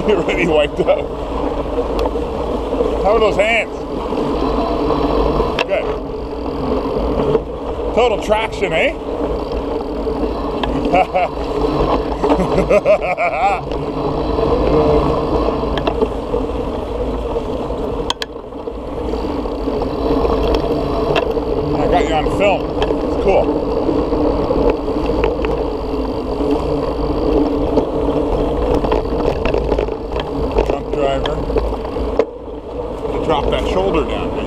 You're already wiped out. How are those hands? Good. Total traction, eh? I got you on film. It's cool. Drunk driver. Drop that shoulder down.